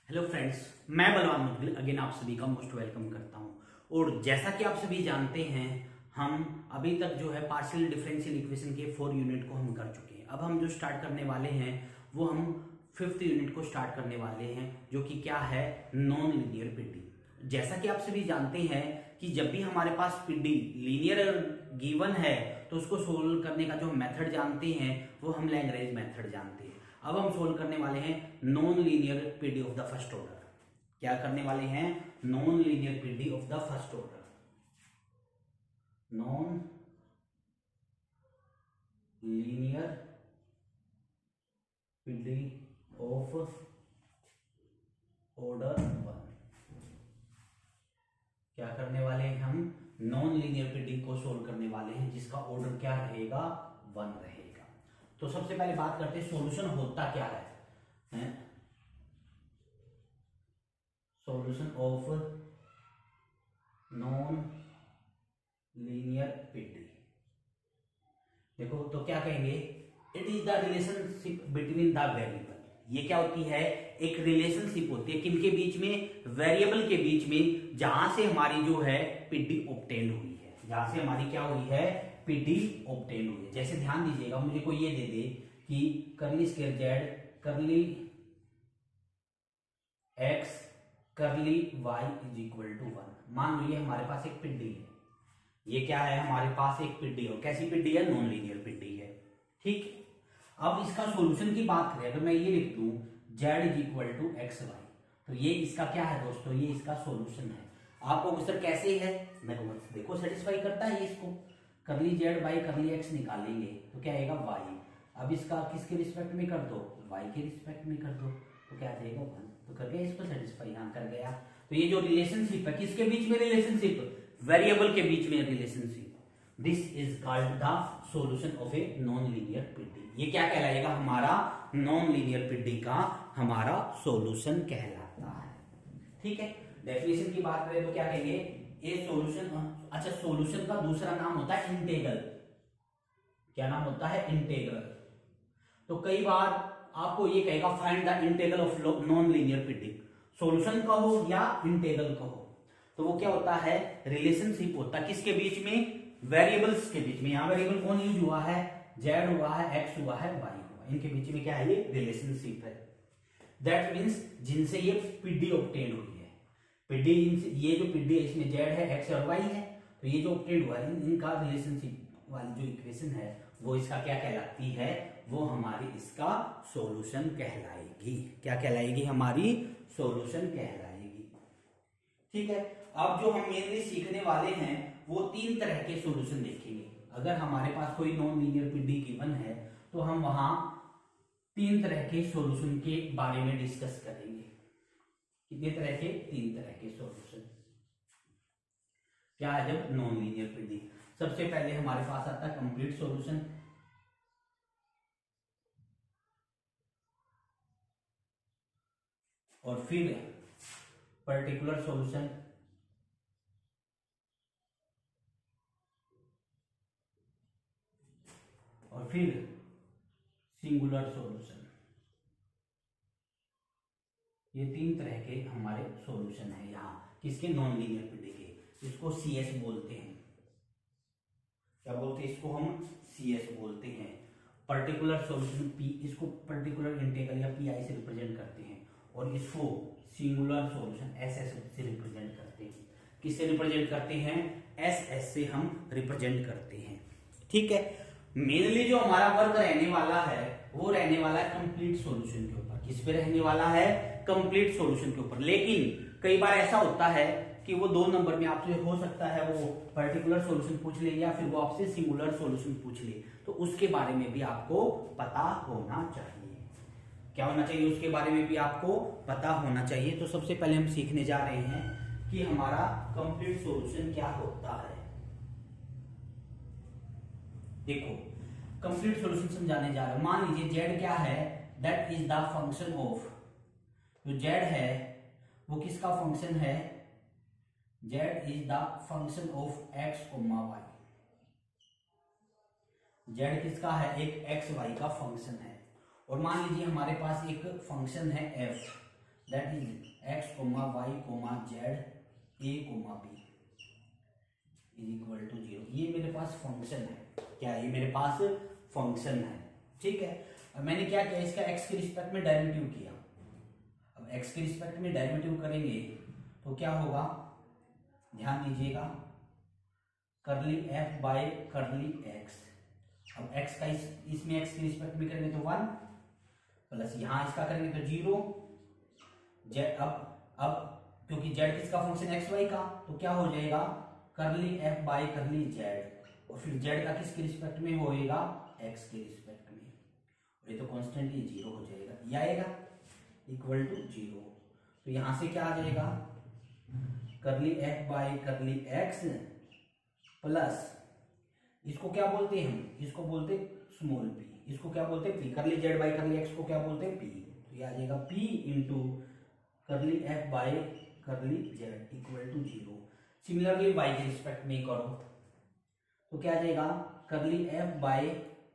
Hello friends, मैं बलवान Moudgil again आप सभी का मोस्ट वेलकम करता हूं। और जैसा कि आप सभी जानते हैं, हम अभी तक जो है पार्शियल डिफरेंशियल इक्वेशन के 4 यूनिट को हम कर चुके हैं। अब हम जो स्टार्ट करने वाले हैं वो हम 5th यूनिट को स्टार्ट करने वाले हैं, जो कि क्या है, नॉन लीनियर पीडी। जैसा कि आप सभी जानते हैं कि जब भी हमारे पास पीडी लीनियर गिवन है तो उसको सोल्व करने का जो मेथड जानते हैं वो हम लैग्रेंज मेथड जानते हैं। अब हम सोल्व करने वाले हैं non linear PD of the first order. क्या करने वाले हैं? Non linear PD of the first order. Non linear PD of order 1। क्या करने वाले हैं? हम नॉन लीनियर पीडी को सोल्व करने वाले हैं जिसका ऑर्डर क्या रहेगा? 1 रहेगा। तो सबसे पहले बात करते हैं सॉल्यूशन होता क्या है? Solution of non linear PD. देखो तो क्या कहेंगे, it is the relationship between the variable. ये क्या होती है? एक रिलेशनशिप होती है किनके बीच में? वेरिएबल के बीच में, जहां से हमारी जो है पीडी ऑब्टेन हुई है। जहां से हमारी क्या हुई है? पीडी ऑब्टेन हुई है। जैसे ध्यान दीजिएगा, मुझे कोई ये दे दे कि curly square Z curly X curly Y is equal to 1। मान लो ये हमारे पास एक पीडी है। ये क्या है? हमारे पास एक पीडी है। कैसी पीडी है? नॉन लीनियर पीडी है। ठीक। अब इसका सॉल्यूशन की बात करें, अगर मैं ये लिख दूं z is equal to X Y, तो ये इसका क्या है दोस्तों? ये इसका सॉल्यूशन है। आपको क्वेश्चन कैसे है देखो सेटिस्फाई करता है ये इसको। करली जेड बाई करली एक्स निकालेंगे तो क्या आएगा? वाई। अब इसका किसके रिस्पेक्ट में कर दो? वाई के रिस्पेक्ट में कर दो तो क्या आ जाएगा? 1। तो कर गया इसको सेटिस्फाई? हाँ कर गया। तो ये जो रिलेशनशिप है, किसके बीच में रिलेशनशिप? वेरिएबल के बीच में relationship. This is called the solution of a non linear PD. ये क्या कहलाएगा? हमारा नॉन लीनियर पीडी का हमारा सॉल्यूशन कहलाता है। ठीक है। डेफिनेशन की बात करें तो क्या कहेंगे? ए सॉल्यूशन। अच्छा, सॉल्यूशन का दूसरा नाम होता है इंटीग्रल। क्या नाम होता है? इंटीग्रल। तो कई बार आपको ये कहेगा find the integral of non linear PD. Solution कहो या इंटीग्रल कहो, तो वो क्या होता है? रिलेशनशिप होता है किसके बीच में? वेरिएबल्स के बीच में। यहां वेरिएबल कौन यूज हुआ है? जेड हुआ है, एक्स हुआ है, वाई हुआ। इनके बीच में क्या है? ये रिलेशनशिप है। दैट मीन्स जिनसे ये पीडी ऑब्टेन हुई है। पीडी, ये जो पीडी है इसमें जेड है, एक्स और वाई है, तो ये जो ऑब्टेन हुआ है इनका रिलेशनशिप वाली जो इक्वेशन है वो इसका क्या कहलाती है? वो हमारी इसका सॉल्यूशन कहलाएगी। क्या कहलाएगी? हमारी सॉल्यूशन कहलाएगी। ठीक है। अब जो हम मेनली सीखने वाले हैं वो 3 तरह के सॉल्यूशन देखेंगे। अगर हमारे पास कोई नॉन लीनियर पीडी गिवन है तो हम वहां 3 तरह के सॉल्यूशन के बारे में डिस्कस करेंगे। कितने तरह के? 3 तरह के सॉल्यूशन। क्या है? जब नॉन लीनियर पीडी, सबसे पहले हमारे पास आता है कंप्लीट सॉल्यूशन। और फिर पर्टिकुलर सॉल्यूशन, और फिर सिंगुलर सॉल्यूशन। ये 3 तरह के हमारे सॉल्यूशन है यहाँ किसके? नॉन लीनियर पीडी के। इसको सीएस बोलते हैं। क्या बोलते हैं इसको? हम सीएस बोलते हैं। पर्टिकुलर सॉल्यूशन पी, इसको पर्टिकुलर इंटीग्रल या पीआई से रिप्रेजेंट करते हैं। और इसको सिंगुलर सॉल्यूशन एसएस से रिप्रेजेंट करते हैं। किससे रिप्रेजेंट करते हैं? एसएस से हम रिप्रेजेंट करते हैं। ठीक है। मेनली जो हमारा वर्क रहने वाला है वो रहने वाला है कंप्लीट सॉल्यूशन के ऊपर। किस पे रहने वाला है? कंप्लीट सॉल्यूशन के ऊपर। लेकिन कई बार ऐसा होता है कि वो 2 नंबर में आपसे हो सकता है वो पर्टिकुलर सॉल्यूशन पूछ ले या फिर वो आपसे सिंगुलर सॉल्यूशन पूछ ले, तो उसके बारे में भी आपको पता होना चाहिए। क्या होना चाहिए? उसके बारे में भी आपको पता होना चाहिए। तो सबसे पहले हम सीखने जा रहे हैं कि हमारा कंप्लीट सॉल्यूशन क्या होता है। देखो, कंप्लीट सॉल्यूशन समझाने जा रहे हैं। मान लीजिए जेड क्या है? That is the function of, जो जेड है वो किसका फंक्शन है? Z is the function of x comma Y. Z किसका है? एक एक्स वाई का फंक्शन है। और मान लीजिए हमारे पास एक फंक्शन है F, that is X comma Y comma Z A comma B is equal to 0। ये मेरे पास फंक्शन है। क्या ये मेरे पास फंक्शन है? ठीक है। अब मैंने क्या किया, इसका एक्स के रिस्पेक्ट में डेरिवेटिव किया। अब एक्स के रिस्पेक्ट में डेरिवेटिव करेंगे तो क्या होगा, ध्यान दीजिएगा, curly F by curly X. अब एक्स का इसमें एक्स के रिस्पेक्ट में करेंगे तो 1 प्लस यहां इसका करेंगे तो 0 जेड। अब क्योंकि जेड किसका फंक्शन एक्स वाई का, तो क्या हो जाएगा curly F by curly Z, और फिर जेड का किसके रिस्पेक्ट में होएगा, एक्स के रिस्पेक्ट में। और ये तो कॉन्स्टेंटली 0 हो जाएगा, ये आएगा इक्वल टू 0। तो यहां से क्या आ जाएगा, curly F by curly X plus इसको क्या बोलते हैं हम, इसको बोलते स्मॉल पी, इसको क्या बोलते हैं पी। करली जेड बाय करली एक्स को क्या बोलते हैं पी। तो ये आ जाएगा P into curly F by curly Z equal to 0। Similarly Y के रिस्पेक्ट में करो तो क्या आ जाएगा, करली एफ बाय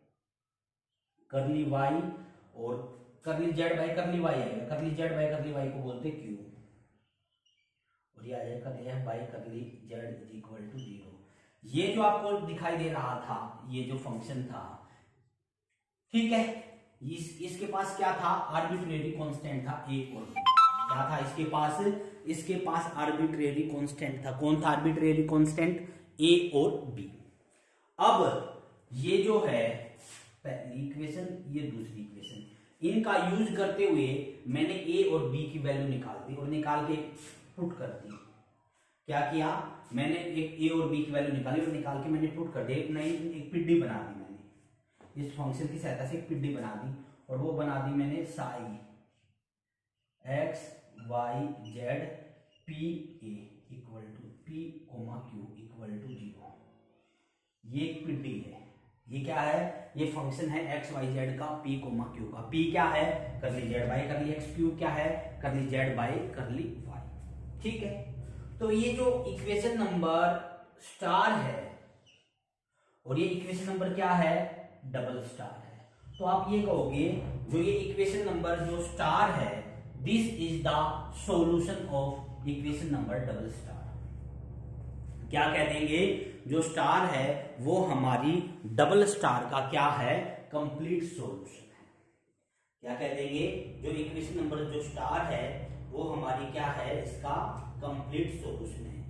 करली वाई और करली जेड बाय करली वाई आएगा। करली जेड बाय करली वाई को बोलते क्यू, और ये आ जाएगा curly F by curly Z is equal to 0। ये जो आपको दिखाई दे रहा था, ये जो फंक्शन था, ठीक है, इसके पास क्या था, आर्बिट्रेरी कांस्टेंट था ए और बी। क्या था इसके पास आर्बिट्रेरी कांस्टेंट था। कौन था आर्बिट्रेरी कांस्टेंट, ए और बी। अब ये जो है पहली इक्वेशन, ये दूसरी इक्वेशन, इनका यूज करते हुए मैंने ए और बी की वैल्यू निकाल दी और निकाल के पुट कर दी। क्या किया, मैंने एक ए और बी की वैल्यू निकाली और निकाल के मैंने पुट कर दी। एक नई एक पिड्डी बना दी मैंने, इस फंक्शन की सहायता से एक पिड्डी बना दी, और वो बना दी मैंने psi X Y Z P A equal to P comma Q equal to 0। ये एक पिड्डी है। ये क्या है, ये फंक्शन है एक्स वाई जेड का, पी कोमा क्यू का। पी क्या है, curly Z by curly X, Q क्या है, करली जेड बाई करली वाई। ठीक है, तो ये जो इक्वेशन नंबर स्टार है और ये इक्वेशन नंबर क्या है, डबल स्टार है। तो आप ये कहोगे जो ये इक्वेशन नंबर जो स्टार है, this is the solution of equation number double star. क्या कह देंगे, जो स्टार है वो हमारी डबल स्टार का क्या है, कंप्लीट सॉल्यूशन है। क्या कह देंगे, जो इक्वेशन नंबर जो स्टार है वो हमारी क्या है, इसका कंप्लीट सॉल्यूशन है।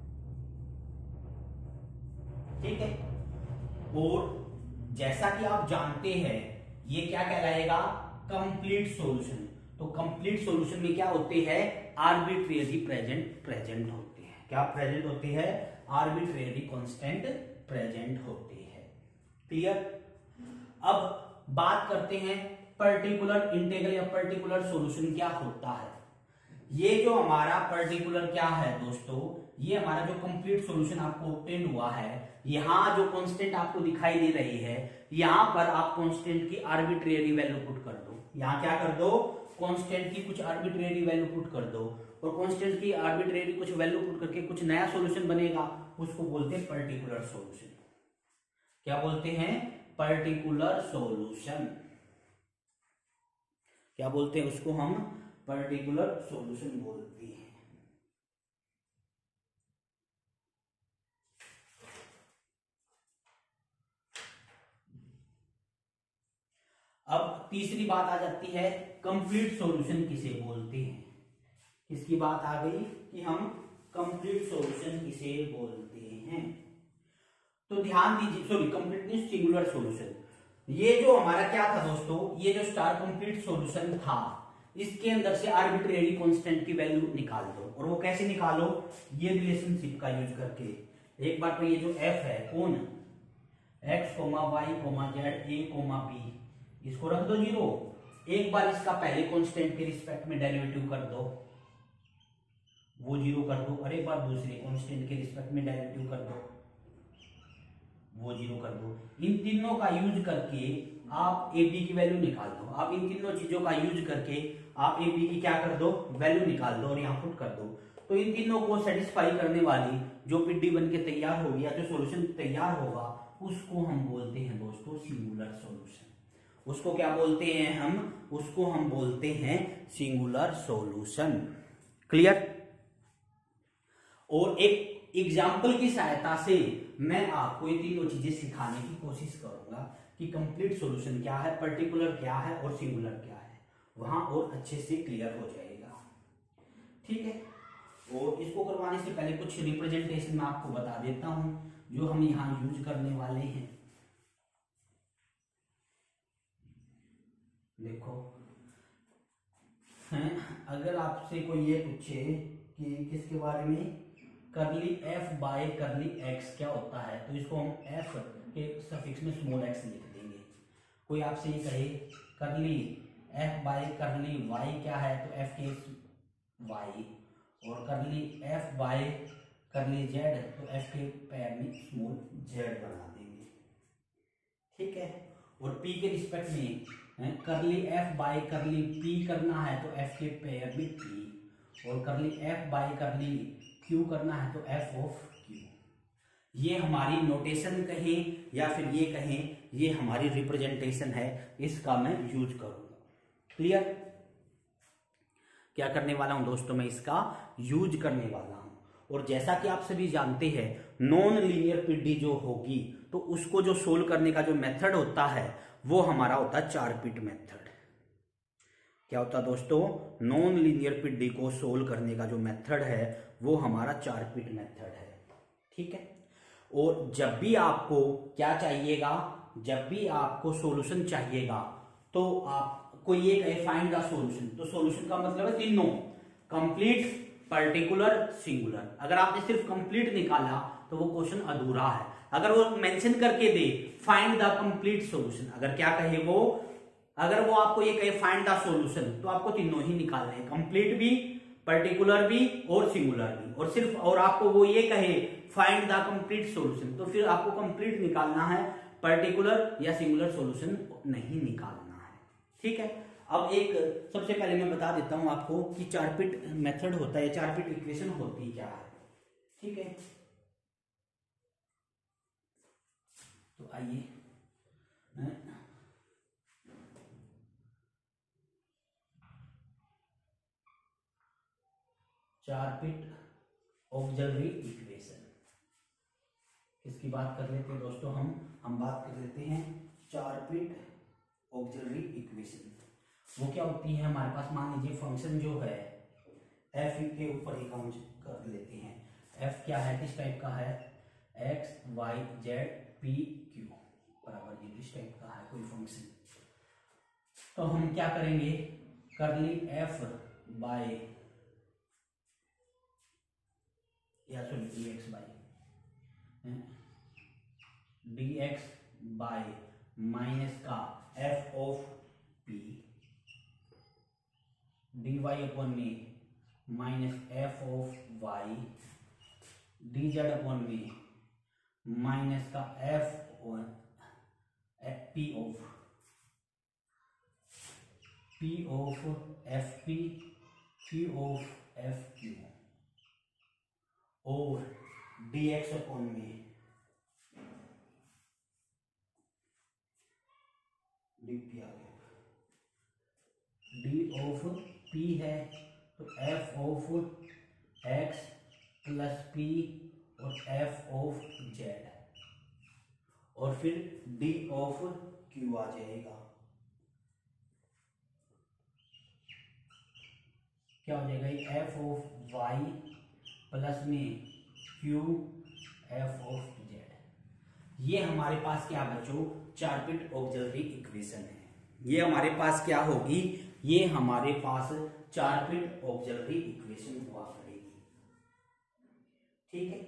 ठीक है, और जैसा कि आप जानते हैं ये क्या कहलाएगा, कंप्लीट सॉल्यूशन। तो कंप्लीट सॉल्यूशन में क्या होते हैं, आर्बिट्रेरी प्रेजेंट होते हैं। क्या प्रेजेंट होते हैं, आर्बिट्रेरी कांस्टेंट प्रेजेंट होते हैं। क्लियर। अब बात करते हैं पर्टिकुलर इंटीग्रल या पर्टिकुलर सॉल्यूशन क्या होता है। ये जो हमारा पर्टिकुलर क्या है दोस्तों, ये हमारा जो कंप्लीट सॉल्यूशन आपको ऑब्टेन हुआ है, यहां जो कांस्टेंट आपको दिखाई दे रही है, यहां पर आप कांस्टेंट की आर्बिट्रेरी वैल्यू पुट कर दो। यहां क्या कर दो, कांस्टेंट की कुछ आर्बिट्रेरी वैल्यू पुट कर दो, और कांस्टेंट की आर्बिट्रेरी कुछ वैल्यू पुट करके कुछ नया सॉल्यूशन बनेगा, उसको बोलते हैं पर्टिकुलर सॉल्यूशन। क्या बोलते हैं, पर्टिकुलर सॉल्यूशन। क्या बोलते हैं उसको, हम पर्टिकुलर सॉल्यूशन बोलते हैं। अब तीसरी बात आ जाती है, कंप्लीट सॉल्यूशन किसे बोलते हैं। किसकी बात आ गई कि हम कंप्लीट सॉल्यूशन किसे बोलते हैं। तो ध्यान दीजिए, सॉरी कंप्लीट नहीं, सिंगुलर सॉल्यूशन। ये जो हमारा क्या था दोस्तों, ये जो स्टार कंप्लीट सॉल्यूशन था, इसके अंदर से आर्बिट्रेरी कांस्टेंट की वैल्यू निकाल दो। और वो कैसे निकालो, ये रिलेशनशिप का यूज करके। एक बार तो ये जो एफ है, कौन, X comma Y comma Z A comma B, इसको रख दो 0। एक बार इसका पहले कांस्टेंट के रिस्पेक्ट में डेरिवेटिव कर दो, वो 0 कर दो। और एक बार दूसरे कांस्टेंट के रिस्पेक्ट में डेरिवेटिव कर दो, वो 0 कर दो। इन तीनों का यूज करके आप ए बी की वैल्यू निकाल दो। आप इन तीनों चीजों का यूज करके आप ए बी की क्या कर दो, वैल्यू निकाल दो और यहाँ पुट कर दो। तो इन तीनों को सेटिस्फाई करने वाली जो पीडी बन के तैयार होगी या जो सॉल्यूशन तैयार होगा, उसको हम बोलते हैं दोस्तों सिंगुलर सॉल्यूशन। उसको क्या बोलते हैं हम, उसको हम बोलते हैं सिंगुलर सॉल्यूशन। क्लियर। और एक एग्जाम्पल की सहायता से मैं आपको ये तीनों चीजें सिखाने की कोशिश करूंगा कि कंप्लीट सॉल्यूशन क्या है, पर्टिकुलर क्या है और सिंगुलर क्या है, वहां और अच्छे से क्लियर हो जाएगा। ठीक है। और इसको करवाने से पहले कुछ रिप्रेजेंटेशन मैं आपको बता देता हूं जो हम यहां यूज करने वाले हैं। देखो, अगर आपसे कोई ये पूछे कि किसके बारे में, करली एफ बाय करली एक्स क्या होता है, तो इसको हम एफ के सफिक्स में स्मॉल एक्स लिख देंगे। कोई आपसे ये कहे करली एफ बाय करली वाई क्या है, तो एफ के वाई, और curly F by curly Z, तो एफ के पैर में स्मॉल जेड बना देंगे। ठीक है। और पी के रिस्पेक्ट में करली एफ बाय करली पी करना है, तो एफ के पैर में पी, और करली एफ बाय करली क्यू करना है, तो एफ ऑफ क्यू। ये हमारी नोटेशन कहें या फिर ये कहें, ये हमारी रिप्रेजेंटेशन है, इसका मैं यूज करूंगा। क्लियर। क्या करने वाला हूं दोस्तों, मैं इसका यूज करने वाला हूं। और जैसा कि आप सभी जानते हैं, नॉन लीनियर पीडी जो होगी तो उसको जो सोल्व करने का जो मेथड होता है वो हमारा होता है 4 पिट मेथड। क्या होता है दोस्तों, नॉन लीनियर पीडी को सोल्व करने का जो मेथड है वो हमारा 4 पिट मेथड है। ठीक है। और जब भी आपको क्या चाहिएगा, जब भी आपको सॉल्यूशन चाहिएगा तो आपको ये कहे फाइंड द सॉल्यूशन, तो सॉल्यूशन का मतलब है तीनों, कंप्लीट, पर्टिकुलर, सिंगुलर। अगर आपने सिर्फ कंप्लीट निकाला तो वो क्वेश्चन अधूरा है। अगर वो मेंशन करके दे फाइंड द कंप्लीट सॉल्यूशन, अगर क्या कहे वो, अगर वो आपको ये कहे फाइंड द सॉल्यूशन, तो आपको तीनों ही निकालने हैं, कंप्लीट भी, पर्टिकुलर भी और सिंगुलर भी। और सिर्फ और आपको वो ये कहे फाइंड द कंप्लीट सॉल्यूशन, तो फिर आपको कंप्लीट निकालना है, पर्टिकुलर या सिंगुलर सॉल्यूशन नहीं निकालना है। ठीक है। अब एक सबसे पहले मैं बता देता हूं आपको कि 4 पिट मेथड होता है, 4 पिट इक्वेशन होती क्या है। ठीक है। तो आइए, 4 पिट ऑक्सिलरी इक्वेशन किसकी बात कर लेते हैं दोस्तों, हम बात कर लेते हैं 4 पिट ऑक्सिलरी इक्वेशन। वो क्या होती है, हमारे पास मान लीजिए फंक्शन जो है एफ के ऊपर ही काम कर लेते हैं। एफ क्या है, किस टाइप का है, X Y Z P Q बराबर ये इस टाइप का है कोई फंक्शन। तो हम क्या करेंगे, करली एफ बाय या sorry D X by minus का F of P D Y upon में minus F of Y D Z upon में माइनस का F P of F P Q of F Q और D X upon में D P आ गया, D of P है तो F of X plus P और एफ ऑफ जेड, और फिर डी ऑफ क्यू आ जाएगा। क्या हो जाएगा, एफ ऑफ वाई प्लस में क्यू एफ ऑफ जेड। ये हमारे पास क्या बच्चों, 4 पिट ऑक्सिलरी इक्वेशन है। ये हमारे पास क्या होगी, ये हमारे पास 4 पिट ऑक्सिलरी इक्वेशन हुआ करेगी। ठीक है।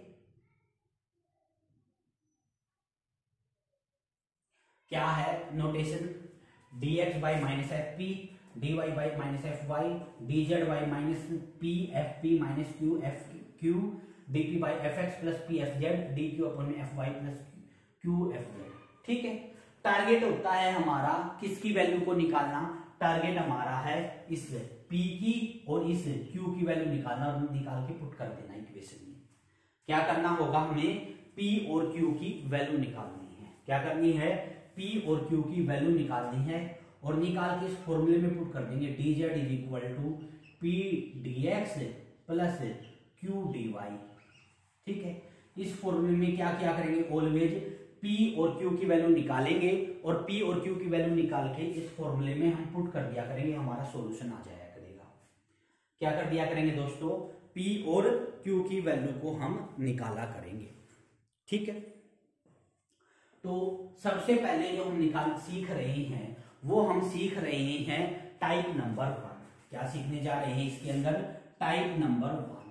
क्या है notation, D X by minus F P, D Y by minus F Y, D Z by minus P F P minus Q F Q, D P by F X plus P F Z, D Q upon में F Y plus Q F Z. ठीक है। Target होता है हमारा किसकी value को निकालना, target हमारा है इस P की और इस Q की वैल्यू निकालना और निकाल के पुट कर देना इक्वेशन में। क्या करना होगा, हमें P और Q की वैल्यू निकालनी है। क्या करनी है, P और Q की वैल्यू निकालनी है और निकाल के इस फॉर्मूले में पुट कर देंगे dz is equal to P dx plus Q dy। ठीक है, इस फॉर्मूले में क्या क्या करेंगे, ऑलवेज P और Q की वैल्यू निकालेंगे और P और Q की वैल्यू निकाल के इस फॉर्मूले में हम पुट कर दिया करेंगे, हमारा सॉल्यूशन आ जाया करेगा। क्या कर दिया करेंगे दोस्तों, P और Q की वैल्यू को हम निकाला करेंगे। ठीक है, तो सबसे पहले जो हम सीख रहे हैं वो हम सीख रहे हैं टाइप नंबर 1। क्या सीखने जा रहे हैं इसके अंदर, टाइप नंबर 1।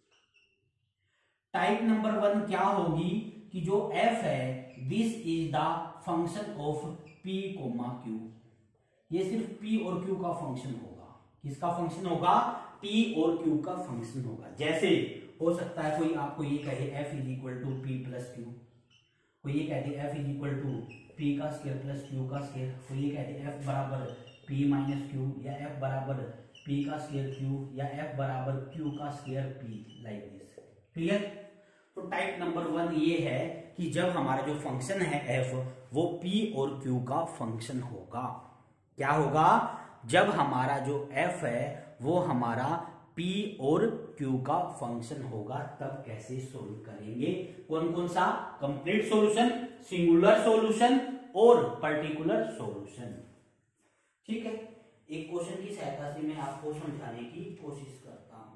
टाइप नंबर 1 क्या होगी कि जो f है this is the function of p, q। ये सिर्फ p और q का फंक्शन होगा। किसका फंक्शन होगा, p और q का फंक्शन होगा। जैसे हो सकता है कोई आपको ये कहे f is equal to p plus Q, कोई ये कहते f is equal to p का स्क्वायर प्लस q का स्क्वायर, कोई ये कहते f बराबर p माइनस q, या f बराबर p का स्क्वायर q, या f बराबर q का square p, like this. Clear. तो टाइप नंबर 1 ये है कि जब हमारा जो फंक्शन है f वो p और q का फंक्शन होगा। क्या होगा, जब हमारा जो f है वो हमारा p और q का फंक्शन होगा, तब कैसे सोल्व करेंगे, कौन कौन सा, कंप्लीट सॉल्यूशन, सिंगुलर सॉल्यूशन और पर्टिकुलर सॉल्यूशन। ठीक है, एक क्वेश्चन की सहायता से मैं आपको समझाने की कोशिश करता हूं।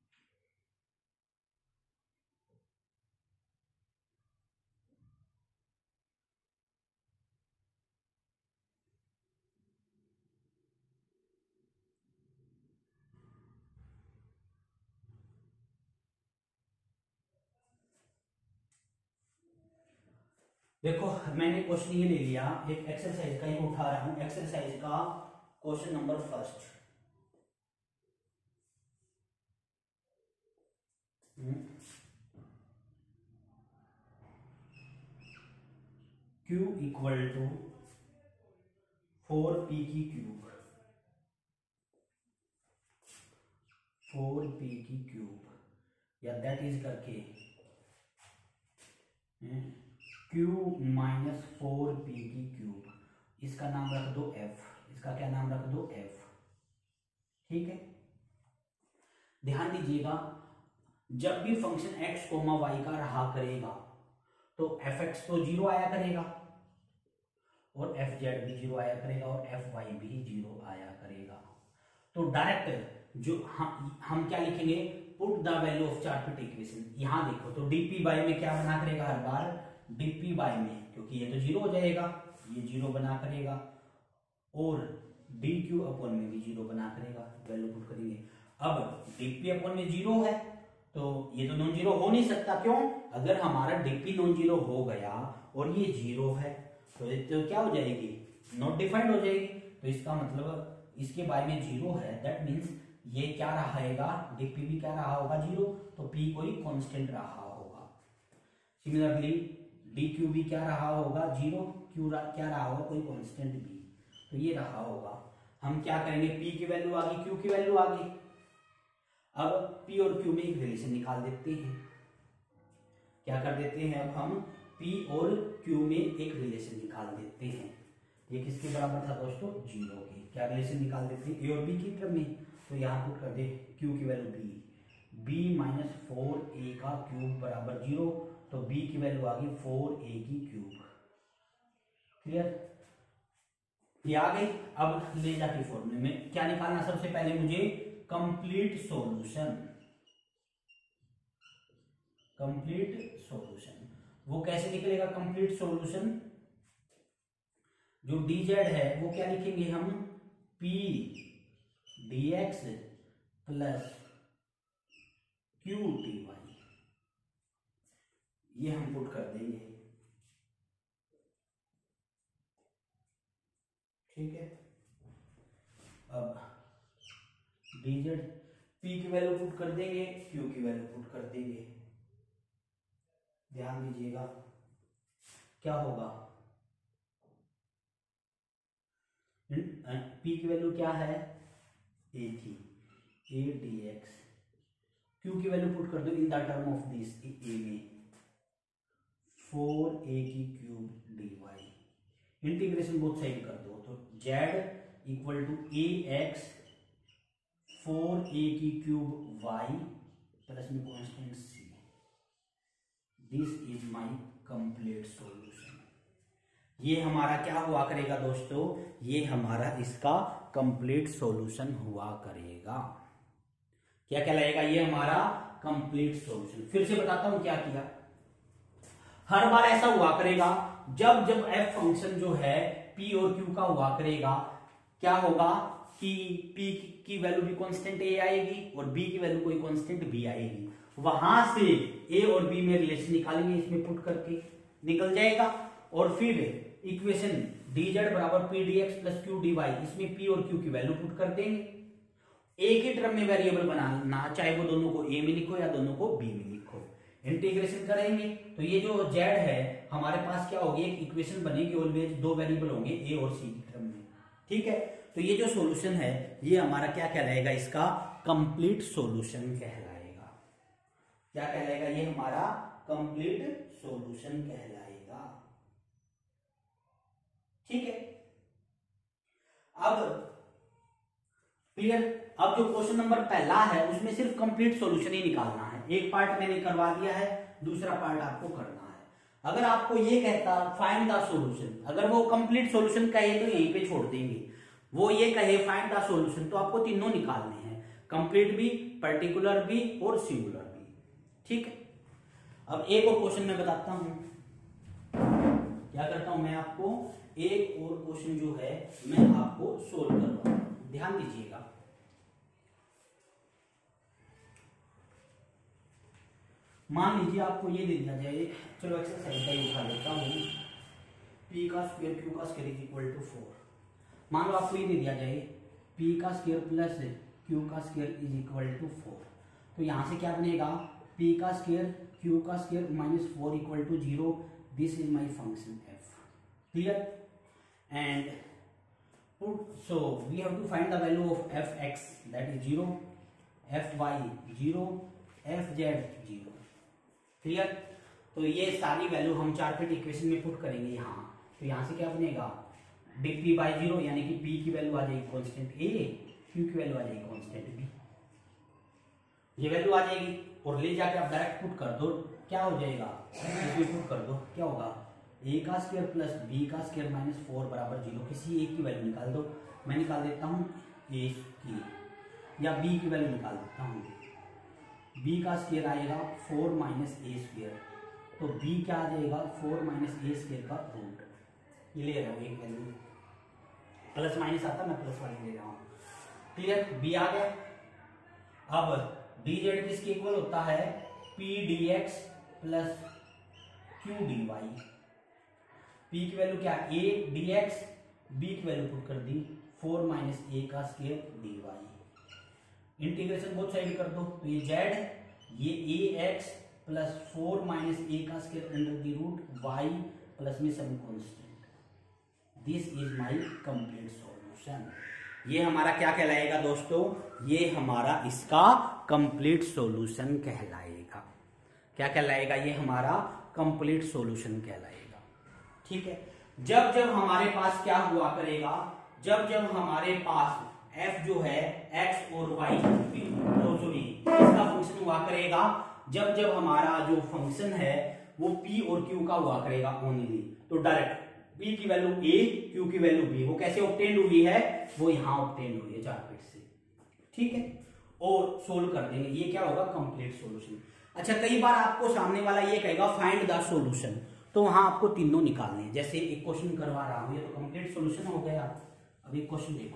देखो मैंने क्वेश्चन ये ले लिया, एक एक्सरसाइज का ही उठा रहा हूं, एक्सरसाइज का question number first. Q equal to 4p की क्यूब, 4p की क्यूब, या दैट इज करके Q माइनस 4p की क्यूब, इसका नाम रख दो f, इसका क्या नाम रख दो f। ठीक है, ध्यान दीजिएगा जब भी फंक्शन x, y का रहा करेगा तो fx तो 0 आया करेगा और fz भी 0 आया करेगा और fy भी 0 आया करेगा। तो डायरेक्ट जो हम क्या लिखेंगे, पुट द वैल्यू ऑफ चार पिट इक्वेशन। यहां देखो तो dp बाय में क्या बना करेगा, हर बार dp बाय में, क्योंकि ये तो 0 हो जाएगा, ये 0 बना करेगा, और dq अपॉन में भी 0 बना करेगा, वैल्यू पुट करेंगे। अब dp अपॉन में 0 है तो ये तो नॉन जीरो हो नहीं सकता, क्यों, अगर हमारा dp नॉन जीरो हो गया और ये 0 है तो क्या हो जाएगी, नॉट डिफाइंड हो जाएगी। तो इसका मतलब इसके बारे में 0 है, दैट मीन्स ये क्या रहेगा, dp भी क्या रहा होगा 0, तो p कोई कांस्टेंट रहा होगा। सिमिलरली dq भी क्या रहा होगा 0, q क्या रहा होगा कोई कांस्टेंट b, तो ये रहा होगा। हम क्या करेंगे, p की वैल्यू आ गई, q की वैल्यू आ गई। अब p और q में एक रिलेशन निकाल देते हैं। क्या कर देते हैं, अब हम p और q में एक रिलेशन निकाल देते हैं। ये किसके बराबर था दोस्तों, 0 के। क्या रिलेशन निकाल देते हैं, a और b की टर्म में, तो यहाँ पुट कर दे q की वैल्यू b माइनस 4a का क्यूब बराबर 0, तो b की वैल्यू आ गई 4a की क्यूब। क्लियर, ये आ गई। अब ले जाके फॉर्मूले में क्या निकालना, सबसे पहले मुझे कंप्लीट सॉल्यूशन, कंप्लीट सॉल्यूशन वो कैसे निकलेगा, कंप्लीट सॉल्यूशन जो dz है वो क्या लिखेंगे हम, p dx plus q dy, ये हम पुट कर देंगे। ठीक है, अब dz p की वैल्यू पुट कर देंगे, q की वैल्यू पुट कर देंगे। ध्यान दीजिएगा क्या होगा, p की वैल्यू क्या है, a थी, a dx, q की वैल्यू पुट कर दो in the term of this a में 4a की cube dy integration both side कर दो, तो z equal to A X 4a³ y plus में constant c, this is my complete solution. ये हमारा क्या हुआ करेगा दोस्तों, ये हमारा इसका कंप्लीट सॉल्यूशन हुआ करेगा। क्या कहलाएगा, ये हमारा कंप्लीट सॉल्यूशन। फिर से बताता हूं क्या किया। हर बार ऐसा हुआ करेगा जब जब f फंक्शन जो है p और q का हुआ करेगा, क्या होगा कि p की वैल्यू भी कांस्टेंट a आएगी और b की वैल्यू कोई कांस्टेंट b आएगी। वहां से a और b में रिलेशन निकालेंगे, इसमें पुट करके निकल जाएगा। और फिर इक्वेशन dz बराबर p dx plus q dy, इसमें p और q की वैल्यू पुट कर देंगे। एक ही टर्म में वेरिएबल बनाना, चाहे वो दोनों को a में लिखो या दोनों को b में लिखो। इंटीग्रेशन करेंगे तो ये जो z है हमारे पास क्या होगी, एक इक्वेशन बनेगी, ऑलवेज दो वेरिएबल होंगे a और c की टर्म में। ठीक है, तो ये जो सॉल्यूशन है ये हमारा क्या कहलाएगा, इसका कंप्लीट सॉल्यूशन कहलाएगा। क्या कहलाएगा, ये हमारा कंप्लीट सॉल्यूशन कहलाएगा। ठीक है, अब क्लियर। अब जो क्वेश्चन नंबर पहला है उसमें सिर्फ कंप्लीट सॉल्यूशन ही निकालना है। एक पार्ट मैंने करवा दिया है, दूसरा पार्ट आपको करना है। अगर आपको ये कहता फाइंड द सॉल्यूशन, अगर वो कंप्लीट सॉल्यूशन कहे तो यहीं पे छोड़ देंगे। वो ये कहे फाइंड द सॉल्यूशन, तो आपको तीनों निकालने हैं, कंप्लीट भी, पर्टिकुलर भी और सिंगुलर भी। ठीक है, अब एक और क्वेश्चन मैं बताता हूं। क्या करता हूं मैं, आपको एक और क्वेश्चन जो है मैं आपको सोल्व करवाता हूं, ध्यान दीजिएगा। मान लीजिए आपको ये दे दिया जाए, चलो एक्सरसाइज का ही उठा लेता हूं, p का स्क्वायर q का स्क्वायर इज इक्वल टू 4। मान लो आपको ये दे दिया जाए p का स्क्वायर प्लस q का स्क्वायर इज इक्वल टू 4, तो यहां से क्या बनेगा, p का स्क्वायर q का square minus 4 equal to 0, this is my function f। Clear, and so we have to find the value of fx, that is 0, fy 0, fz 0। Clear, तो ये सारी वैल्यू हम 4 फिट इक्वेशन में put करेंगे यहाँ। तो यहाँ से क्या बनेगा, dp बाई 0, यानी कि p की वैल्यू आ जाएगी कांस्टेंट a, q की वैल्यू आ जाएगी कांस्टेंट b, ये वैल्यू आ जाएगी। और ले जाके आप डायरेक्ट पुट कर दो, क्या हो जाएगा, इसमें पुट कर दो, क्या होगा, a का स्क्वायर प्लस b का स्क्वायर माइनस 4 बराबर 0, किसी एक की वैल्यू निकाल दो। मैं निकाल देता हूँ a की, या b की वैल्यू निकाल देता हूँ। b का स्क्वायर आएगा 4 माइनस a स्क्वायर, तो b क्या आ जाएगा, 4 माइनस a स्क्वायर का रूट। ये ले रहा हूँ एक वैल्यू, प्लस माइनस आता मैं प्लस वाली ले रहा हूँ। क्लियर, b आ गया। अब dz किसके इक्वल होता है, p dx plus q dy। p की वैल्यू क्या, a dx, b की वैल्यू पुट कर दी 4 माइनस a का square dy। Integration both side कर दो, तो ये z, ये ax प्लस 4 माइनस a का square under the root y plus में some constant, this is my complete solution. ये हमारा क्या कहलाएगा दोस्तों, ये हमारा इसका कंप्लीट सॉल्यूशन कहलाएगा। क्या कहलाएगा, ये हमारा कंप्लीट सॉल्यूशन कहलाएगा। ठीक है, जब जब हमारे पास क्या हुआ करेगा, जब जब हमारे पास f जो है x और y इसका फंक्शन हुआ करेगा, जब जब हमारा जो फंक्शन है वो p और q का हुआ करेगा ओनली, तो डायरेक्ट p की वैल्यू a, q की वैल्यू b, वो कैसे ऑब्टेन्ड हुई है, वो यहां ऑब्टेन्ड हुई है 4 फिट से। ठीक है, और सोल्व कर देंगे, ये क्या होगा, कंप्लीट सॉल्यूशन। अच्छा, कई बार आपको सामने वाला ये कहेगा फाइंड द सॉल्यूशन, तो वहां आपको तीनों निकालने हैं। जैसे एक क्वेश्चन करवा रहा हूं, ये तो कंप्लीट सॉल्यूशन हो गया। अब एक क्वेश्चन देखो,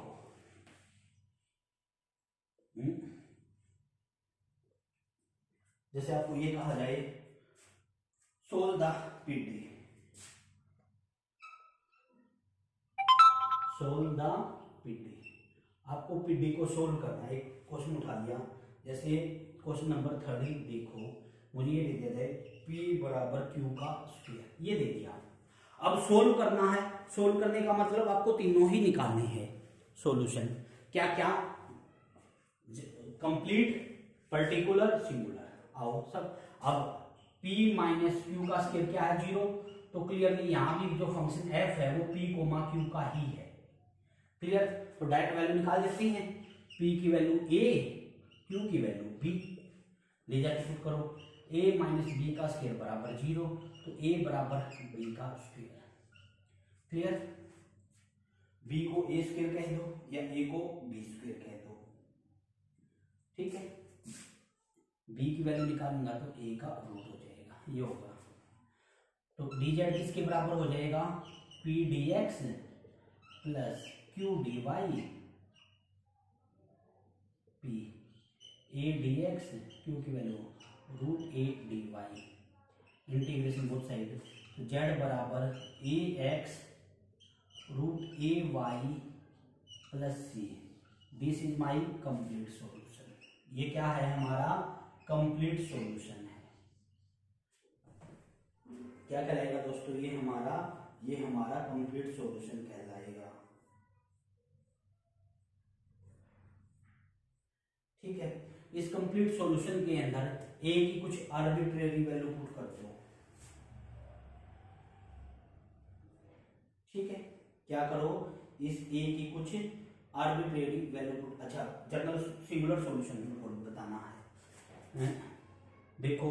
जैसे आपको ये कहा जाए solve the PD, solve the PD, आपको पीडी को सोल्व करना है। एक क्वेश्चन उठा लिया, जैसे क्वेश्चन नंबर 30 देखो, मुझे ये दे दिया जाए p बराबर q का स्क्वायर, ये दे दिया। अब सोल्व करना है, सोल्व करने का मतलब आपको तीनों ही निकालने हैं सॉल्यूशन। क्या क्या, कंप्लीट, पर्टिकुलर, सिंगुलर। आओ सब, अब p माइनस q का स्क्वायर क्या है, 0, तो क्लियरली यहाँ भी जो फंक्शन एफ है वो पी कोमा क्यू का ही है। क्लियर, तो डायरेक्ट वैल्यू निकाल देते हैं, पी की वैल्यू ए, क्यू की वैल्यू बी, ले जाके पुट करो, ए माइनस बी का स्क्वायर बराबर 0, तो ए बराबर बी का स्क्वायर। क्लियर, बी को ए स्क्वायर कह दो या ए को बी स्क्वायर कह दो। ठीक है, बी की वैल्यू निकालूंगा तो ए का रूट हो जाएगा, ये होगा। तो डी जेड किसके बराबर हो जाएगा, p d x plus q d y p a d x, q की value root a d y, integration both side, तो जेड बराबर a x root A y plus c, this is my complete solution. ये क्या है, हमारा complete solution है। क्या कहलाएगा दोस्तों, ये हमारा कंप्लीट सॉल्यूशन कहलाएगा। ठीक है, इस कंप्लीट सॉल्यूशन के अंदर ए की कुछ आर्बिट्रेरी वैल्यू पुट कर दो। ठीक है, क्या करो, इस ए की कुछ आर्बिट्रेरी वैल्यू पुट, अच्छा जनरल सिंगुलर सॉल्यूशन बताना है। देखो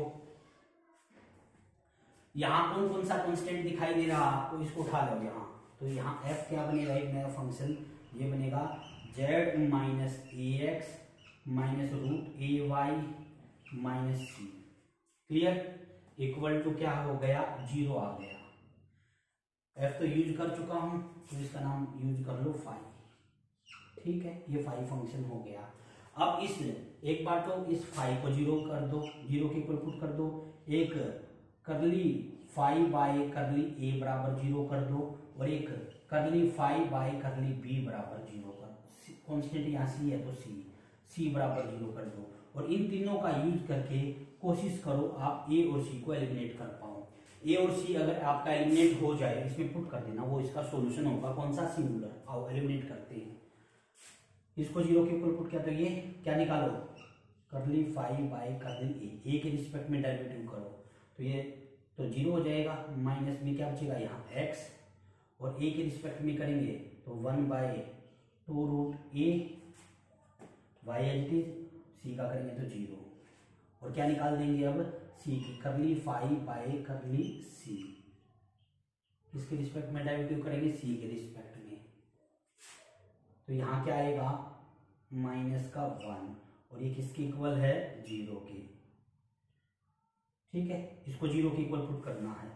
यहां कौन कौन सा कांस्टेंट दिखाई दे रहा आपको, इसको उठा लो यहाँ, तो यहाँ एफ क्या बनेगा, एक नया फंक्शन ये बनेगा z minus A x minus root A y minus c. Clear, equal to क्या हो गया, 0 आ गया। एफ तो यूज कर चुका हूं, तो इसका नाम यूज कर लो फाई। ठीक है, ये फाई फंक्शन हो गया। अब इस एक बार तो इस फाई को 0 कर दो, 0 के इक्वल पुट कर दो, एक करली फाई बाय करली ए बराबर 0 कर दो, और एक करली फाई बाय करली बी बराबर 0 कर, कॉन्स्टेंट यहाँ सी है तो सी बराबर 0 कर दो, और इन तीनों का यूज करके कोशिश करो आप ए और सी को एलिमिनेट कर पाओ। ए और सी अगर आपका एलिमिनेट हो जाए, इसमें पुट कर देना, वो इसका सॉल्यूशन होगा। कौन सा, सिंगुलर। आओ एलिमिनेट करते हैं, इसको 0 के ऊपर पुट किया तो ये क्या निकालो, करली फाई बाय करली ए के रिस्पेक्ट में डेरिवेटिव करो, तो ये तो 0 हो जाएगा, माइनस में क्या बचेगा यहाँ x, और a के रिस्पेक्ट में करेंगे तो 1/2 रूट ए वाई एल टी, सी का करेंगे तो 0, और क्या निकाल देंगे अब, सी की करली फाई बाय करली सी, इसके रिस्पेक्ट में डेरिवेटिव करेंगे सी के रिस्पेक्ट में, तो यहाँ क्या आएगा माइनस का 1, और ये किसके इक्वल है, 0 के। ठीक है, इसको 0 के इक्वल पुट करना है,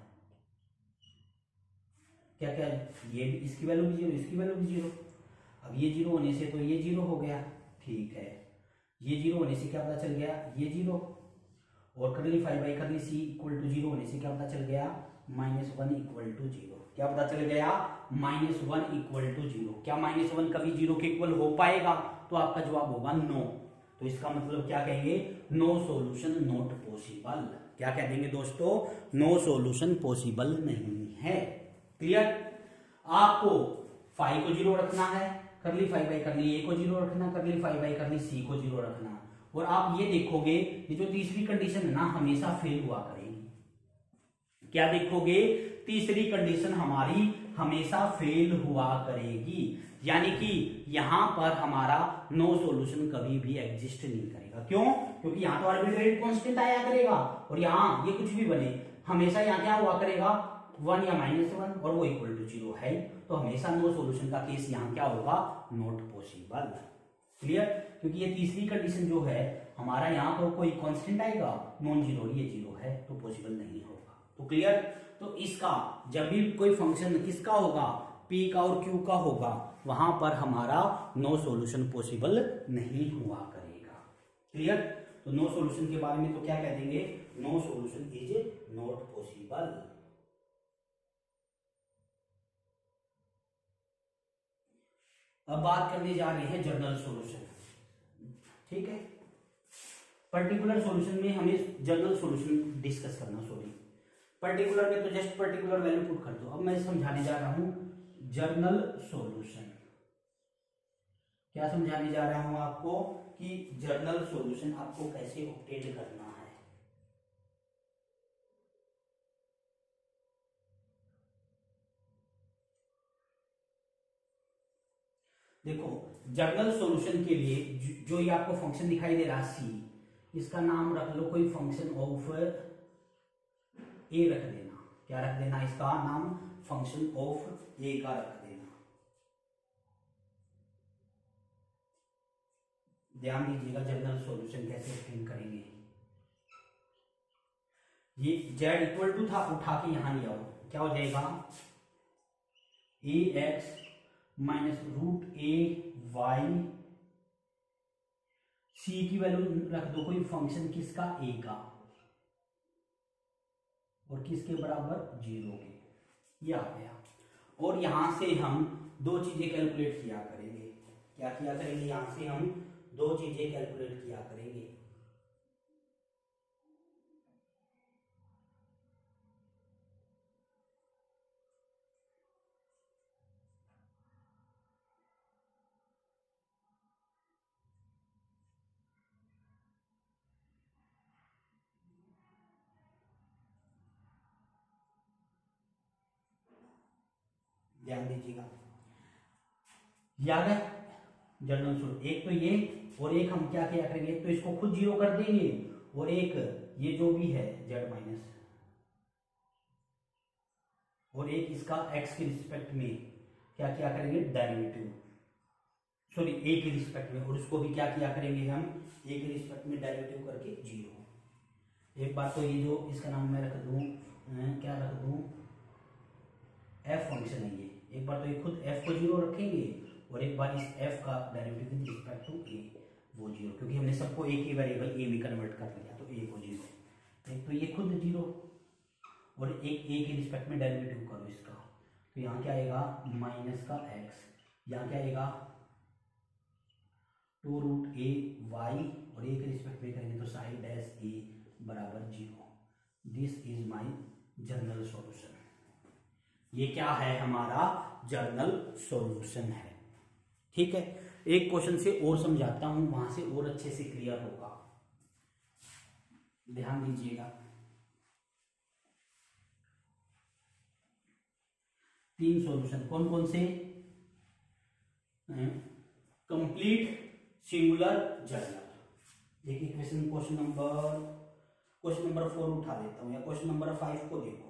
क्या क्या, ये इसकी वैल्यू भी 0, इसकी वैल्यू भी 0। अब ये 0 होने से तो ये 0 हो गया। ठीक है, ये 0 होने से क्या पता चल गया, ये 0, और करली फाई बाई करली सी इक्वल टू 0 होने से क्या पता चल गया, -1 इक्वल टू 0। क्या पता चल गया, -1 इक्वल टू 0। क्या -1 कभी 0 के इक्वल हो पाएगा, तो आपका जवाब होगा नो। तो इसका मतलब क्या कहेंगे, नो सॉल्यूशन नॉट पॉसिबल। क्या कह देंगे दोस्तों, नो सॉल्यूशन पॉसिबल नहीं है। क्लियर, आपको फाई को 0 रखना है, करली फाई बाई करली ए को 0 रखना, करली फाई बाई करली सी को 0 रखना, और आप ये देखोगे ये जो तीसरी कंडीशन है ना हमेशा फेल हुआ करेगी। क्या देखोगे, तीसरी कंडीशन हमारी हमेशा फेल हुआ करेगी, यानी कि यहां पर हमारा नो सॉल्यूशन कभी भी एग्जिस्ट नहीं करेगा। क्यों, क्योंकि यहां तो आर्बिट्रेरी कांस्टेंट आया करेगा, और यहां ये कुछ भी बने हमेशा यहां क्या हुआ करेगा, 1 या -1, और वो इक्वल टू 0 है, तो हमेशा नो सॉल्यूशन का केस यहां क्या होगा, नॉट पॉसिबल। क्लियर, क्योंकि ये तीसरी कंडीशन जो है हमारा यहाँ पर कोई कांस्टेंट आएगा नॉन जीरो, ये 0 है, तो पॉसिबल नहीं होगा। तो क्लियर, तो इसका जब भी कोई फंक्शन किसका होगा, पी का और क्यू का होगा, वहां पर हमारा नो सॉल्यूशन पॉसिबल नहीं हुआ करेगा। क्लियर, तो नो सॉल्यूशन के बारे में तो क्या कह देंगे, no solution is not possible. अब बात करने जा रहे हैं जनरल सॉल्यूशन। ठीक है, पर्टिकुलर सॉल्यूशन में हमें जनरल सॉल्यूशन डिस्कस करना, सॉरी पर्टिकुलर में तो जस्ट पर्टिकुलर वैल्यू पुट कर दो। अब मैं समझाने जा रहा हूं जनरल सॉल्यूशन। क्या समझाने जा रहा हूं आपको कि जनरल सॉल्यूशन आपको कैसे ऑब्टेन करना है। देखो जनरल सॉल्यूशन के लिए जो ये आपको फंक्शन दिखाई दे रहा सी, इसका नाम रख लो कोई फंक्शन ऑफ ए रख देना। क्या रख देना? इसका नाम फंक्शन ऑफ ए का रख देना। ध्यान दीजिएगा जनरल सॉल्यूशन कैसे एक्सप्लेन करेंगे। ये z इक्वल टू था, उठा के यहां ले आओ, क्या हो जाएगा? A x minus root A Y, C की वैल्यू रख दो कोई फंक्शन किसका? ए का, और किसके बराबर? 0 के। ये आ गया। और यहां से हम दो चीजें कैलकुलेट किया करेंगे। क्या किया करेंगे? यहां से हम दो चीजें कैलकुलेट किया करेंगे। ध्यान दीजिएगा, याद है जनरल सॉल्यूशन। एक तो ये, और एक हम क्या किया करेंगे, एक तो इसको खुद 0 कर देंगे, और एक ये जो भी है z माइनस, और एक इसका x के रिस्पेक्ट में क्या किया करेंगे? डेरिवेटिव, सॉरी a के रिस्पेक्ट में, और इसको भी क्या किया करेंगे हम? a के रिस्पेक्ट में डेरिवेटिव करके 0। एक बार तो ये जो इसका नाम मैं रख दूं, क्या रख दूं? f फंक्शन है ये। एक बार तो ये खुद f को 0 रखेंगे, और एक बार इस f का derivative with respect to a वो 0, क्योंकि हमने सबको एक ही वेरिएबल a में कन्वर्ट कर लिया, तो a को 0। एक तो ये खुद 0, और एक a के रिस्पेक्ट में डेरिवेटिव करो इसका, तो यहाँ क्या आएगा? माइनस का x, यहाँ क्या आएगा? 2 रूट a y, और a के रिस्पेक्ट में करेंगे तो साइड डैश a बराबर 0। This is my general solution. ये क्या है? हमारा जनरल सॉल्यूशन है। ठीक है, एक क्वेश्चन से और समझाता हूं, वहां से और अच्छे से क्लियर होगा। ध्यान दीजिएगा, 3 सॉल्यूशन कौन कौन से? Complete singular general. देखिए क्वेश्चन नंबर 4 उठा देता हूं, या क्वेश्चन नंबर 5 को देखो।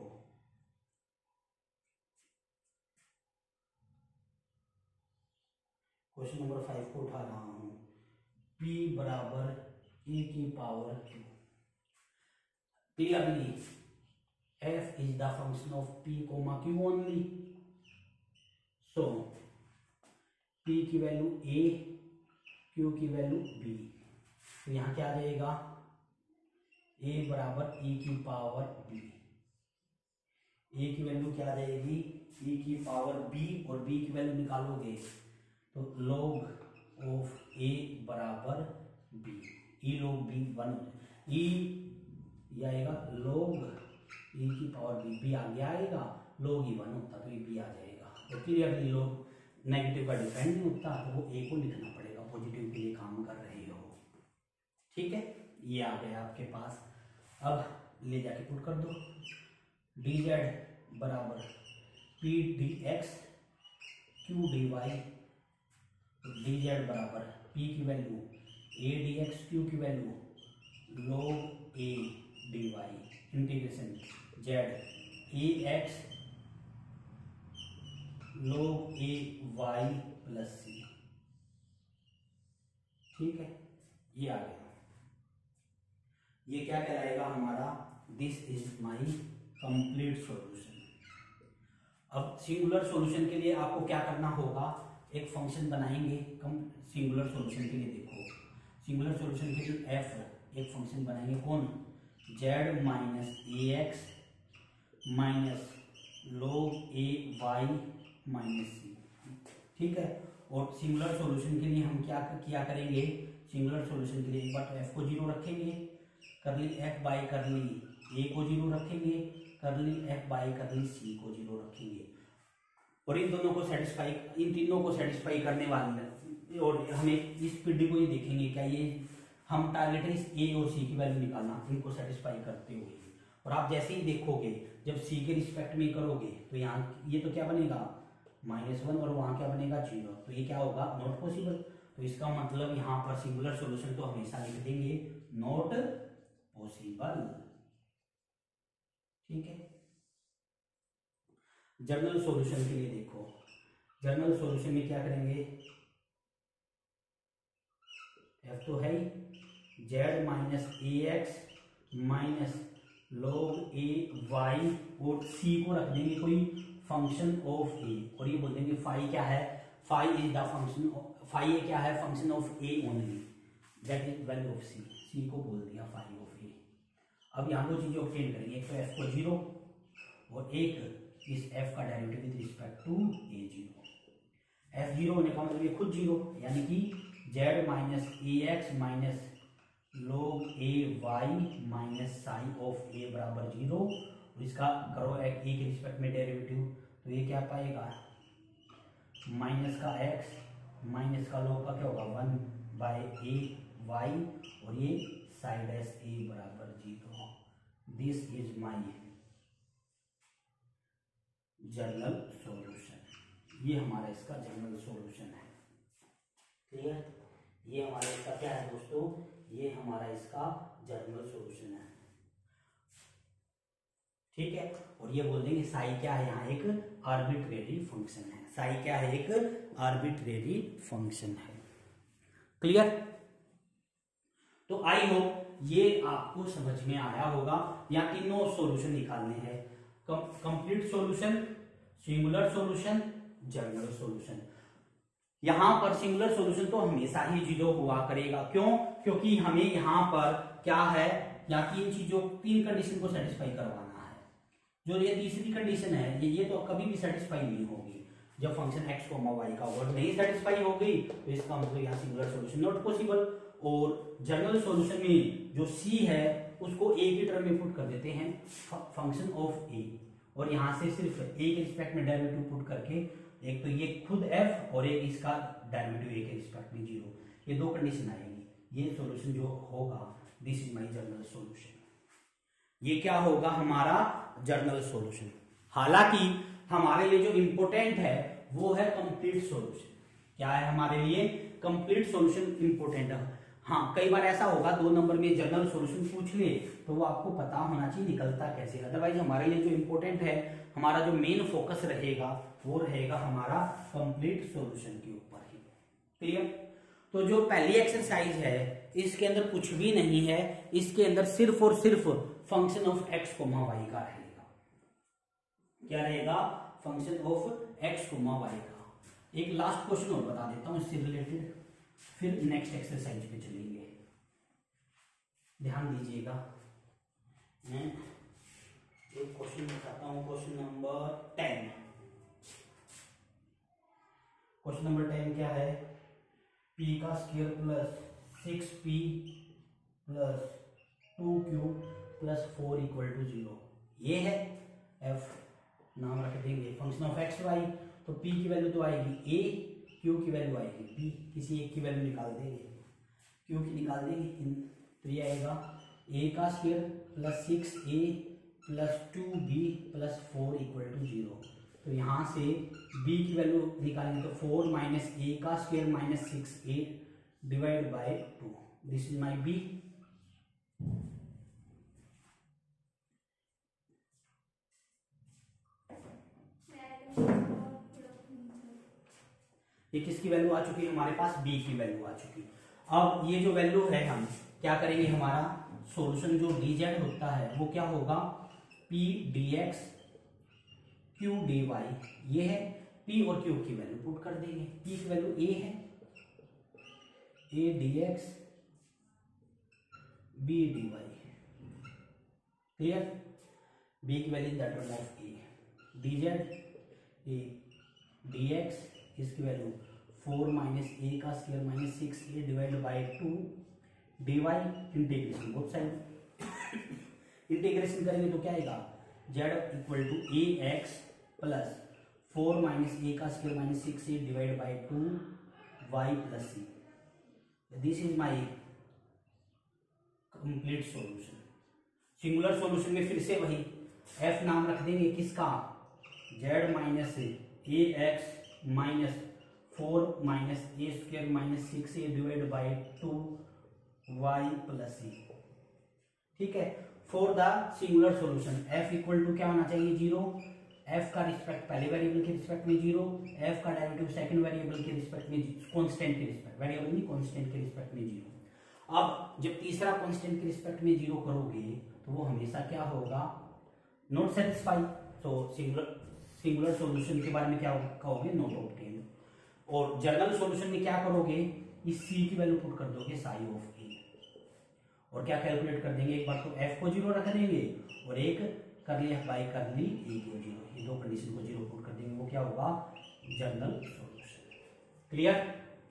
क्वेश्चन नंबर 5 को उठा रहा हूं। p बराबर a की power q। Clearly f is the function of p, q only. So p की वैल्यू a, q की वैल्यू b। तो यहां क्या आ जाएगा? a बराबर e की पावर b। a की वैल्यू क्या आ जाएगी? e की पावर b, और b की वैल्यू निकालोगे तो log ऑफ a बराबर b। e log b 1, e ये आएगा log e की पावर b आगे आएगा, log e 1 होता तो ये b आ जाएगा। तो क्लियरली log नेगेटिव का डिपेंड नहीं होता, तो वो a को लिखना पड़ेगा, पॉजिटिव के लिए काम कर रहे हो। ठीक है, ये आ गया आपके पास। अब ले जाके पुट कर दो, dz बराबर p dx q dy, dz बराबर p की वैल्यू a dx, q की value log a dy, integration z a x log a y plus c। ठीक है, ये आ गया। ये क्या कहलाएगा हमारा? This is my complete solution. अब सिंगुलर सॉल्यूशन के लिए आपको क्या करना होगा? एक फंक्शन बनाएंगे सिंगुलर सॉल्यूशन के लिए। देखो सिंगुलर सॉल्यूशन के लिए f एक फंक्शन बनाएंगे, कौन? z minus A x minus log a y minus c। ठीक है, और सिंगुलर सॉल्यूशन के लिए हम क्या किया करेंगे? सिंगुलर सॉल्यूशन के लिए एक बार तो f को 0 रखेंगे, करली f बाई करली a को 0 रखेंगे, करली f बाई करली c को 0 रखेंगे, और इन तीनों को सेटिस्फाई करने वाले, और हमें इस पीडी को ये देखेंगे क्या ये हम टारगेट है इस a और c की वैल्यू निकालना, इनको सेटिस्फाई करते हुए। और आप जैसे ही देखोगे जब c के रिस्पेक्ट में करोगे तो यहाँ ये तो क्या बनेगा? -1, और वहां क्या बनेगा? 0। तो ये क्या होगा, नॉट पॉसिबल। तो इसका मतलब यहाँ पर सिंगुलर सॉल्यूशन तो हमेशा लिख देंगे नॉट पॉसिबल। ठीक है। जनरल सॉल्यूशन के लिए देखो, जनरल सॉल्यूशन में क्या करेंगे, एफ तो है ही, Z minus A x minus log A Y और सी को रख देंगे कोई फंक्शन ऑफ ए, और ये बोल देंगे फाई क्या है, phi is the function, phi a क्या है, function of a only, that is value of c, c को बोल दिया फाई ऑफ ए। अब यहाँ दो चीजें ऑब्टेन करेंगे, एक तो एफ को 0 और एक इस एफ का derivative with respect to a 0। F 0 होने का मतलब ये खुद 0, यानी कि z minus A x minus log a y minus psi of a बराबर 0, इसका करो ए के रिस्पेक्ट में डेरिवेटिव, तो ये क्या पाएगा, माइनस का एक्स माइनस का log का क्या होगा 1 बाय ए वाई, और ये साइड एस ए बराबर 0। This is my general solution. ये हमारा इसका जनरल सॉल्यूशन है। क्लियर, ये हमारा इसका क्या है दोस्तों, ये हमारा इसका जनरल सॉल्यूशन है। ठीक है, और ये बोल देंगे साई क्या है, यहाँ एक आर्बिट्रेरी फंक्शन है, साई क्या है, एक आर्बिट्रेरी फंक्शन है। क्लियर, तो आई होप ये आपको समझ में आया होगा। यहाँ तीनों सॉल्यूशन निकालने हैं, complete solution, singular solution, general solution. यहां पर सिंगुलर सॉल्यूशन तो हमेशा ही 0 हुआ करेगा, क्यों, क्योंकि हमें यहाँ पर क्या है, या तीन कंडीशन को सेटिस्फाई करवाना है। जो ये तीसरी कंडीशन है, ये तो कभी भी सेटिस्फाई नहीं होगी। जब फंक्शन एक्स वाई का वर्ड नहीं सेटिस्फाई होगी तो इसका मतलब यहाँ सिंगुलर सॉल्यूशन नॉट पॉसिबल। और जनरल सॉल्यूशन में जो सी है उसको ए की टर्म में पुट कर देते हैं फंक्शन ऑफ ए, और यहाँ से सिर्फ ए के रिस्पेक्ट में डेरिवेटिव पुट करके, एक तो ये खुद f और एक इसका डेरिवेटिव ए के रिस्पेक्ट में 0, ये दो कंडीशन आएगी। ये सॉल्यूशन जो होगा, this is my general solution. ये क्या होगा हमारा जनरल सॉल्यूशन। हालांकि हमारे लिए जो इंपॉर्टेंट है वो है कंप्लीट सॉल्यूशन। क्या है हमारे लिए, कंप्लीट सॉल्यूशन इंपॉर्टेंट है। हाँ, कई बार ऐसा होगा 2 नंबर में जनरल सॉल्यूशन पूछ ले तो वो आपको पता होना चाहिए निकलता कैसे। अदरवाइज हमारे लिए जो इंपॉर्टेंट है, हमारा जो मेन फोकस रहेगा वो रहेगा हमारा कंप्लीट सॉल्यूशन के ऊपर ही। क्लियर, तो जो पहली एक्सरसाइज है इसके अंदर कुछ भी नहीं है, इसके अंदर सिर्फ और सिर्फ function of x comma y का रहेगा। क्या रहेगा, function of x comma y का। एक लास्ट क्वेश्चन और बता देता हूं इससे रिलेटेड, फिर नेक्स्ट एक्सरसाइज पे चलेंगे। ध्यान दीजिएगा, मैं एक क्वेश्चन बताता हूं, क्वेश्चन नंबर 10। क्वेश्चन नंबर 10 क्या है, p का square plus 6p plus 2q plus 4 equal to 0। ये है f, नाम रख देंगे फंक्शन ऑफ एक्स वाई। तो p की वैल्यू तो आएगी a, q की वैल्यू आएगी b, किसी एक की वैल्यू निकाल देंगे, q की निकाल देंगे, तो ये आएगा a का square plus 6a plus 2b plus 4 equal to 0। तो यहाँ से b की वैल्यू निकालेंगे तो 4 माइनस a का square minus 6a divide by 2, this is my b। ये किसकी वैल्यू आ चुकी है हमारे पास, b की वैल्यू आ चुकी। अब ये जो वैल्यू है हम क्या करेंगे, हमारा सॉल्यूशन जो dz होता है वो क्या होगा, p dx q dy, ये है p और q की वैल्यू पुट कर देंगे। p की वैल्यू a है, a dx b dy, clear. b की value in the term of a, dz a dx, इसकी वैल्यू 4 माइनस a का square minus 6a divide by 2 dy, integration both side integration करेंगे तो क्या आएगा, z equal to A x plus 4 minus a का square minus 6a divide by 2 y plus c। This is my complete solution. Singular solution में फिर से वही f नाम रख देंगे किसका, z minus A x minus 4 minus a square minus 6a divide by 2y plus a. ठीक है, for the singular solution f equal to क्या होना चाहिए 0, f का रिस्पेक्ट पहले वेरिएबल के रिस्पेक्ट में 0, f का डेरिवेटिव सेकंड वेरिएबल के रिस्पेक्ट में कांस्टेंट के रिस्पेक्ट, वेरिएबल नहीं कांस्टेंट के रिस्पेक्ट में 0। अब जब तीसरा कांस्टेंट के रिस्पेक्ट में 0 करोगे तो वो हमेशा क्या होगा, नॉट सेटिस्फाई। तो सिंगुलर सॉल्यूशन के बारे में क्या कहोगे, नॉट ऑब्टेन। और जनरल सॉल्यूशन में क्या करोगे, इस c की वैल्यू पुट कर दोगे साई ऑफ a, और क्या कैलकुलेट कर देंगे, एक बार तो f को 0 रख देंगे और एक कर ली बाई कर ली a को 0, ये दो कंडीशन को 0 पुट कर देंगे, वो क्या होगा जनरल सॉल्यूशन। क्लियर।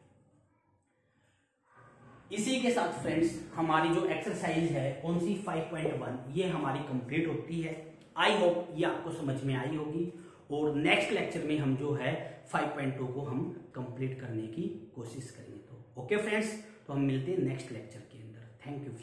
इसी के साथ फ्रेंड्स हमारी जो एक्सरसाइज है कौन सी 5.1 ये हमारी कंप्लीट होती है। आई होप ये आपको समझ में आई होगी, और नेक्स्ट लेक्चर में हम जो है 5.2 को हम कंप्लीट करने की कोशिश करेंगे। तो ओके फ्रेंड्स, तो हम मिलते हैं नेक्स्ट लेक्चर के अंदर। Thank you.